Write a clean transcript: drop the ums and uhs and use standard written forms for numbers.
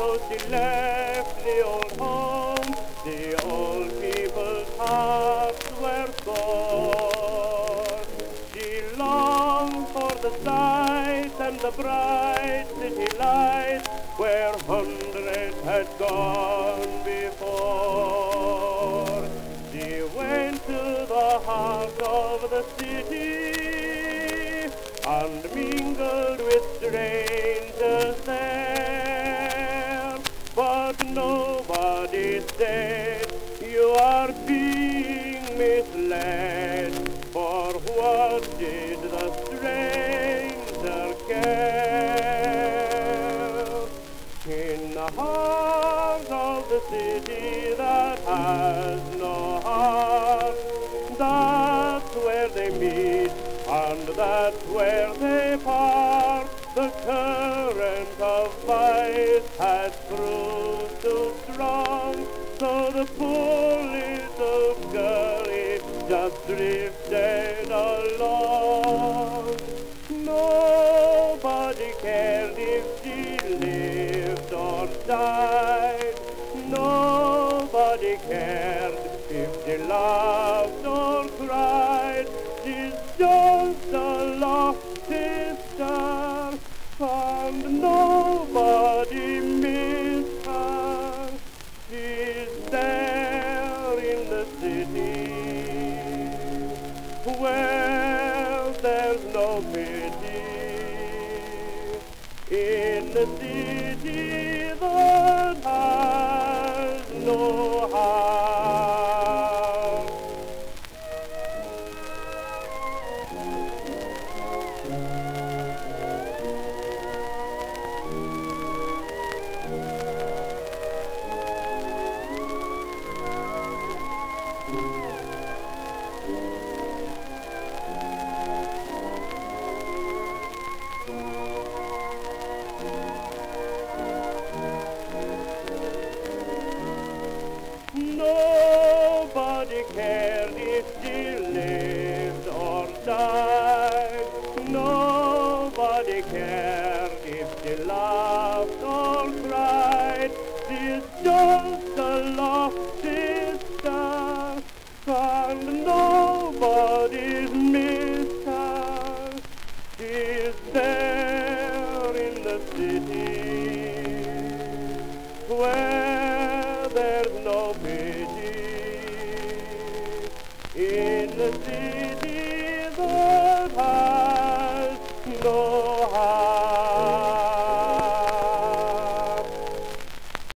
so she left the old home. The old people's hearts were sore. She longed for the sights and the bright city lights where hundreds had gone before. She went to the heart of the city and mingled with strangers there. But nobody said, you are being misled, for what did the stranger care? In the heart of the city that has no heart, that's where they meet and that's where they part. The current of vice has proved too strong, so the poor little girlie just drifted along. Nobody cared if she lived or died. Nobody cared if she laughed or cried. She's just a lost sister, and nobody missed her. She's there in the city where there's no pity, in the city that has no heart. Nobody cared if she lived or died. Nobody cared if she laughed or cried. She's just a lost sister, and nobody's missed her. She's there in the city where there's no pity, in the city